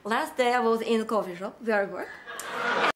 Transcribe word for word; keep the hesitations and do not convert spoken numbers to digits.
last day I was in the coffee shop where I work.